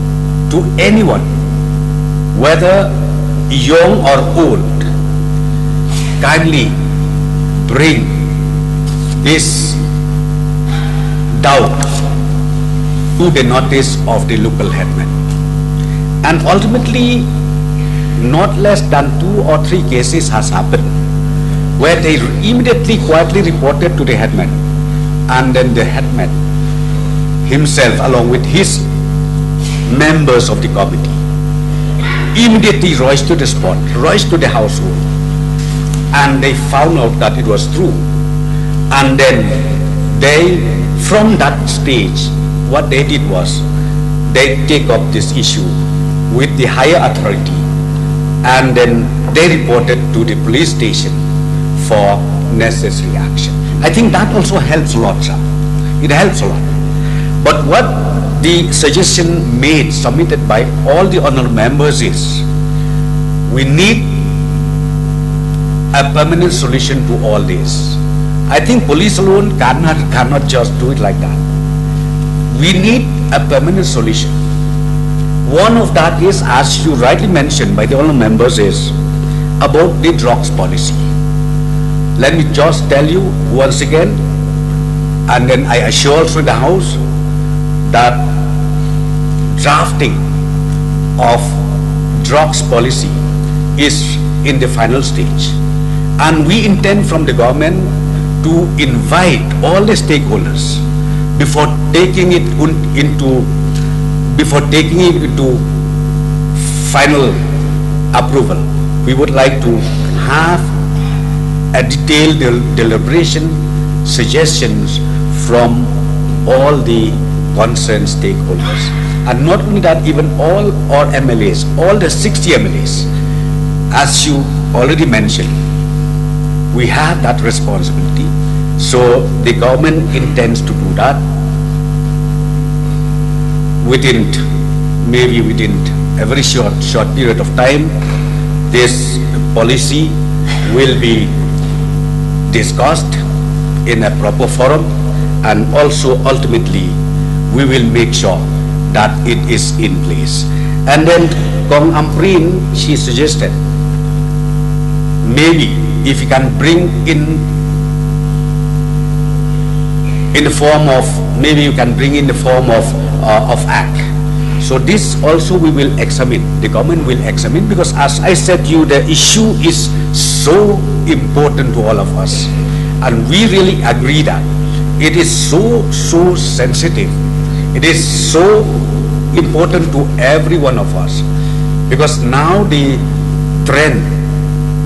whether young or old, kindly bring this doubt to the notice of the local headman. And ultimately, not less than 2 or 3 cases has happened where they immediately quietly reported to the headman, and then the headman himself along with his members of the committee immediately rushed to the spot, rushed to the household, and they found out that it was true. And then they, from that stage, what they did was they take up this issue with the higher authority, and then they reported to the police station for necessary action. I think that also helps a lot, sir. It helps a lot. But what the suggestion submitted by all the honorable members is, we need a permanent solution to all this. I think police alone cannot just do it like that. We need a permanent solution. One of that is, as you rightly mentioned by the honorable members, is about the drugs policy. Let me just tell you once again, and then I assure through the House that drafting of drugs policy is in the final stage, and we intend from the government to invite all the stakeholders before taking it into final approval. We would like to have a detailed deliberation, suggestions from all the concerned stakeholders. And not only that, even all our MLAs, all the 60 MLAs, as you already mentioned, we have that responsibility. So the government intends to do that within a very short period of time. This policy will be discussed in a proper forum, and also ultimately we will make sure that it is in place. And then Kong Amprin, she suggested maybe if you can bring in the form of, maybe you can bring in the form of act. So this also we will examine, the government will examine, because as I said to you, the issue is so important to all of us, and we really agree that it is so sensitive, it is so important to every one of us, because now the trend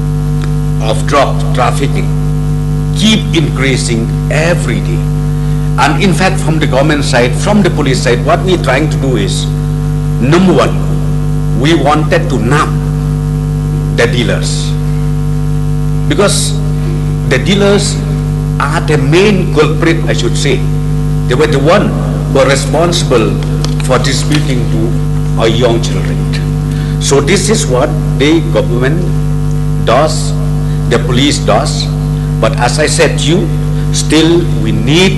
of drug trafficking keep increasing every day. And in fact, from the government side, from the police side, what we're trying to do is, number one, we wanted to nab the dealers, because the dealers are the main culprit, I should say. They were the one who were responsible for distributing to our young children. So this is what the government does, the police does. But as I said to you, still we need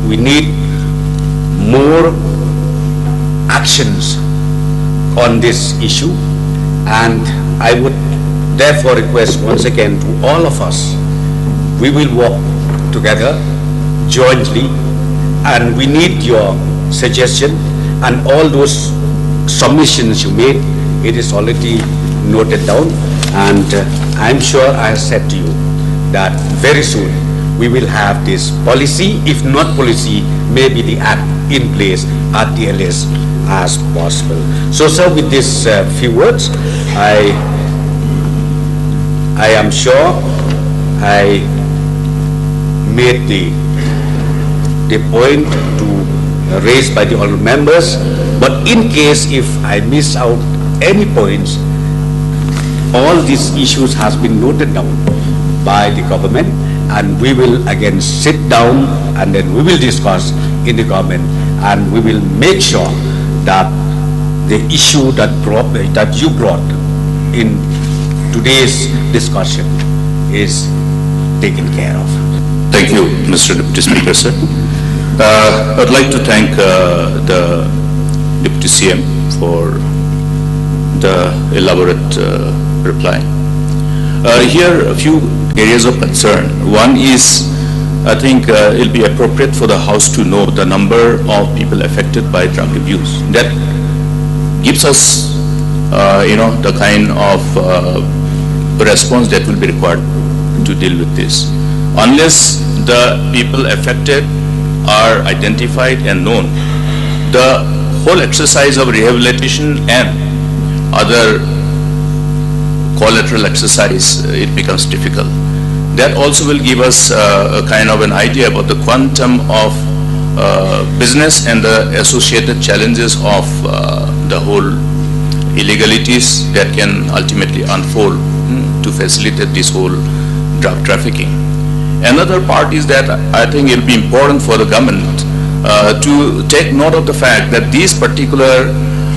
more actions on this issue, and I would therefore request once again to all of us, we will work together jointly, and we need your suggestion, and all those submissions you made, it is already noted down, and I'm sure I said to you that very soon we will have this policy, if not policy, maybe the act in place at the earliest as possible. So sir, with these few words, I am sure I made the point to raised by the honorable members, but in case if I miss out any points, all these issues has been noted down by the government, and we will again sit down and then we will discuss in the government, and we will make sure that the issue that you brought in today's discussion is taken care of. Thank you, Mr. Deputy Speaker, sir. I'd like to thank the Deputy CM for the elaborate reply. Here a few areas of concern. One is, I think it'll be appropriate for the House to know the number of people affected by drug abuse. That gives us, the kind of response that will be required to deal with this. Unless the people affected are identified and known, the whole exercise of rehabilitation and other collateral exercise, it becomes difficult. That also will give us a kind of an idea about the quantum of business and the associated challenges of the whole illegalities that can ultimately unfold to facilitate this whole drug trafficking. Another part is that I think it will be important for the government to take note of the fact that these particular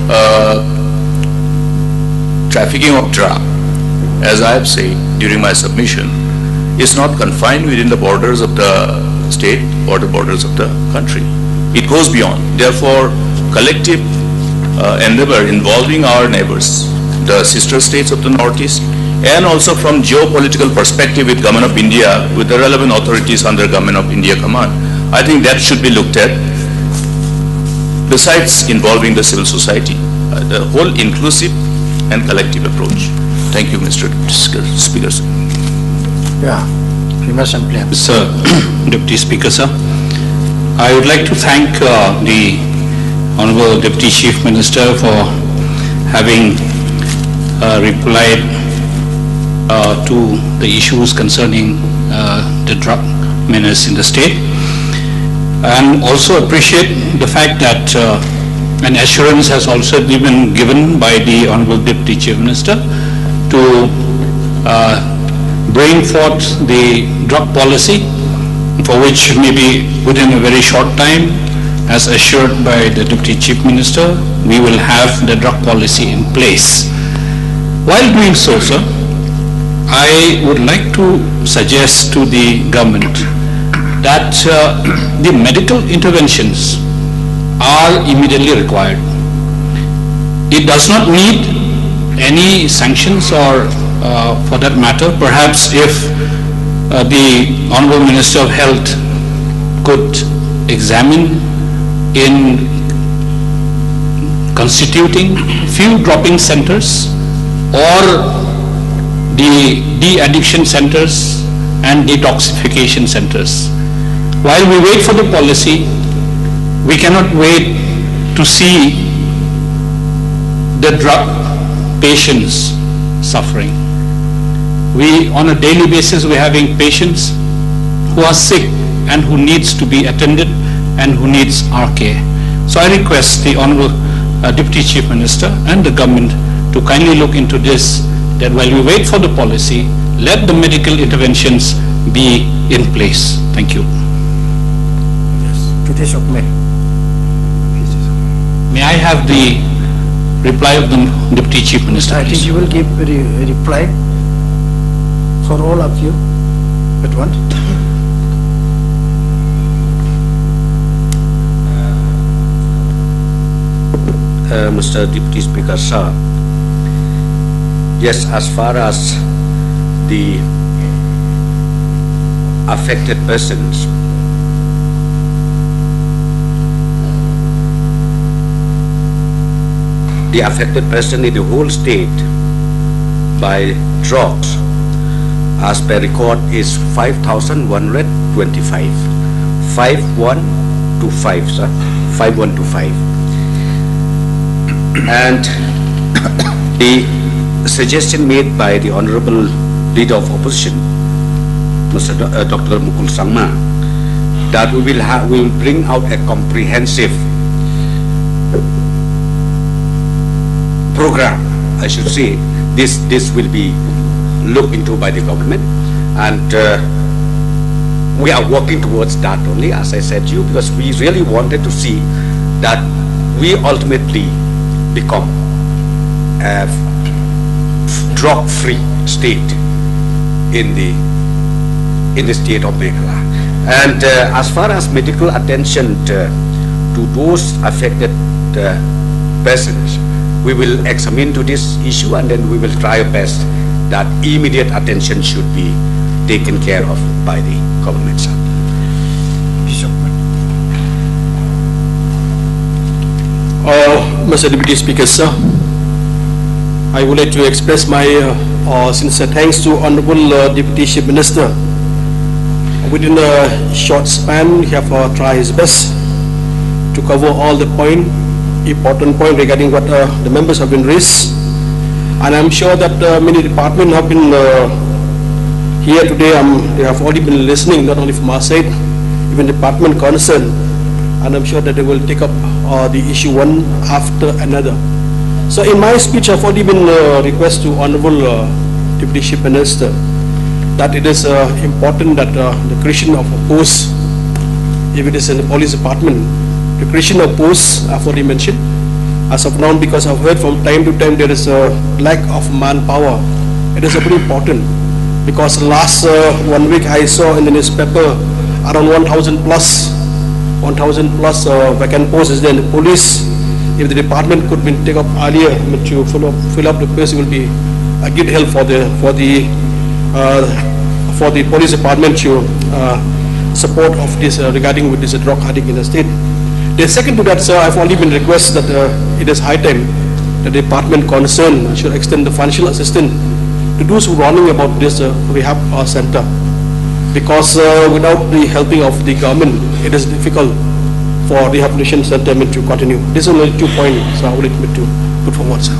trafficking of drug, as I have said during my submission, is not confined within the borders of the state or the borders of the country. It goes beyond. Therefore, collective endeavor involving our neighbors, the sister states of the Northeast, and also from geopolitical perspective with Government of India, with the relevant authorities under Government of India command, I think that should be looked at, besides involving the civil society, the whole inclusive and collective approach. Thank you, Mr. Speaker. Yeah, Mr. Deputy Speaker, sir, I would like to thank the Honorable Deputy Chief Minister for having replied to the issues concerning the drug menace in the state, and also appreciate the fact that an assurance has also been given by the Honorable Deputy Chief Minister to bring forth the drug policy, for which maybe within a very short time, as assured by the Deputy Chief Minister, we will have the drug policy in place. While doing so, sir, I would like to suggest to the government that the medical interventions are immediately required. It does not need any sanctions, or for that matter, perhaps if the Honorable Minister of Health could examine in constituting few dropping centers or the de-addiction centers and detoxification centers. While we wait for the policy, we cannot wait to see the drug patients suffering. On a daily basis, we're having patients who are sick and who needs to be attended and who needs our care. So I request the Honorable Deputy Chief Minister and the government to kindly look into this, that while we wait for the policy, let the medical interventions be in place. Thank you. May I have the reply of the Deputy Chief Minister, I think you will give a reply for all of you at once. Mr. Deputy Speaker, sir, yes, as far as the affected persons, the affected person in the whole state by drugs, as per record, is 5,125. 5125, sir. 5125. And the suggestion made by the Honorable Leader of Opposition, Mr. Dr. Mukul Sangma, that we will bring out a comprehensive program, I should say. This will be looked into by the government, and we are working towards that only, as I said to you, because we really wanted to see that we ultimately become a drug-free state in the state of Meghalaya. And as far as medical attention to those affected persons, we will examine to this issue, and then we will try our best that immediate attention should be taken care of by the government, sir. Mr. Deputy Speaker, sir, I would like to express my sincere thanks to Honorable Deputy Chief Minister. Within a short span, he have tried his best to cover all the important point regarding what the members have been raised, and I'm sure that many departments have been here today. They have already been listening, not only from our side, even department concerned, and I'm sure that they will take up the issue one after another. So in my speech, I've already been request to Honorable Deputy Chief Minister that it is important that the creation of a post, if it is in the police department, the creation of posts I've already mentioned. As of now, because I've heard from time to time there is a lack of manpower, it is very important, because last 1 week I saw in the newspaper around 1,000 plus vacant posts is there in the police. If the department could be take up earlier to fill up the place, it will be a good help for the police department to support of this regarding with this drug addict in the state. The second to that, sir, I've already been requested that it is high time the department concerned should extend the financial assistance to those who are running about this rehab center, because without the helping of the government, it is difficult for rehabilitation center to continue. These are only 2 points, so I would like to put forward, sir.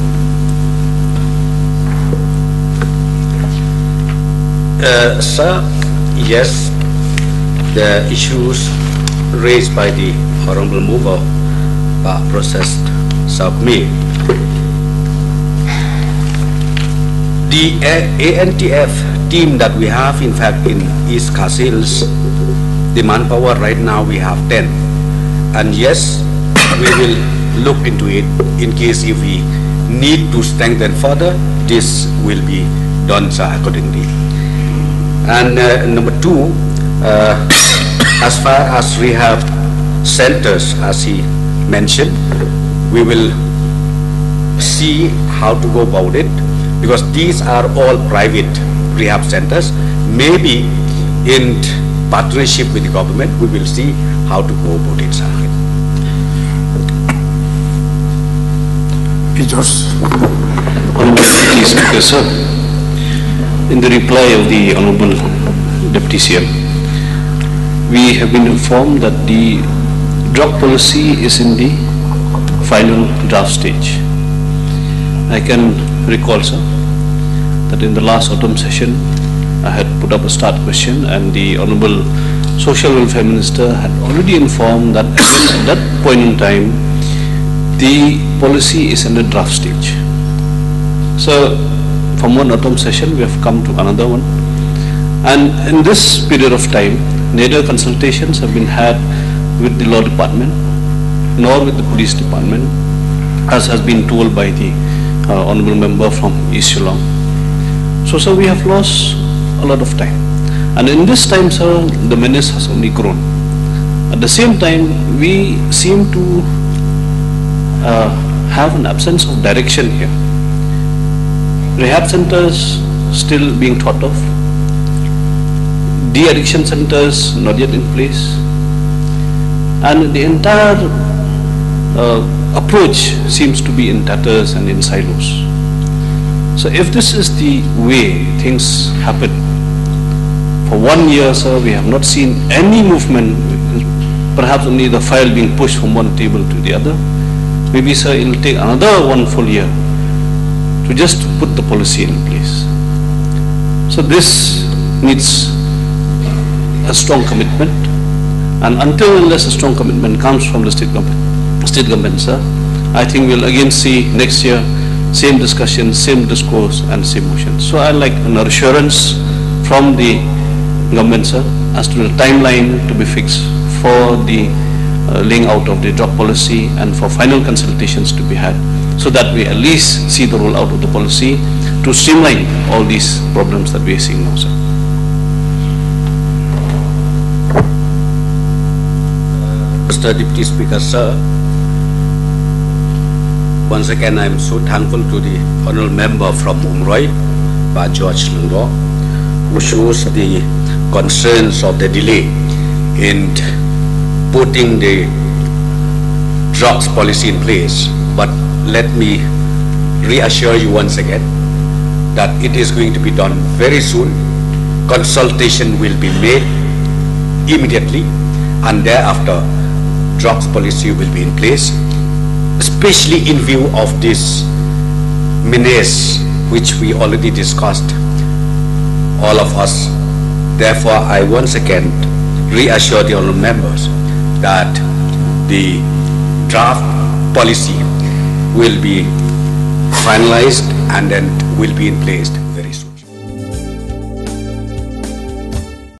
Sir, yes, the issues raised by the Honorable Mover processed submit. The ANTF team that we have, in fact, in East Kasils, the manpower right now we have 10, and yes, we will look into it in case if we need to strengthen further. This will be done, sir, accordingly. And number 2, as far as rehab centers, as he mentioned, we will see how to go about it, because these are all private rehab centers. Maybe in partnership with the government, we will see how to go about it, sir. Honorable Deputy Speaker, sir, in the reply of the Honorable Deputy CM, we have been informed that the drug policy is in the final draft stage. I can recall, sir, that in the last autumn session, I had put up a start question, and the Honorable Social Welfare Minister had already informed that again at that point in time, the policy is in the draft stage. So from one autumn session, we have come to another one. And in this period of time, neither consultations have been had with the law department, nor with the police department, as has been told by the honorable member from East Shillong. So, sir, we have lost a lot of time. And in this time, sir, the menace has only grown. At the same time, we seem to have an absence of direction here. Rehab centers still being thought of. De-addiction centers not yet in place. And the entire approach seems to be in tatters and in silos. So if this is the way things happen, for 1 year, sir, we have not seen any movement, perhaps only the file being pushed from one table to the other. Maybe, sir, it will take another 1 full year to just put the policy in place. So this needs a strong commitment, and until unless a strong commitment comes from the state government, sir, I think we'll again see next year same discussion, same discourse and same motion. So I like an assurance from the government, sir, as to the timeline to be fixed for the laying out of the drug policy and for final consultations to be had, so that we at least see the rollout of the policy to streamline all these problems that we are seeing now, sir. Mr. Deputy Speaker, sir, once again I am so thankful to the honourable member from Umroi, Pak George Lungro, who shows the concerns of the delay in putting the drugs policy in place. But let me reassure you once again that it is going to be done very soon. Consultation will be made immediately, and thereafter drugs policy will be in place, especially in view of this menace which we already discussed, all of us. Therefore, I once again reassure the honourable members that the draft policy will be finalized and then will be in place.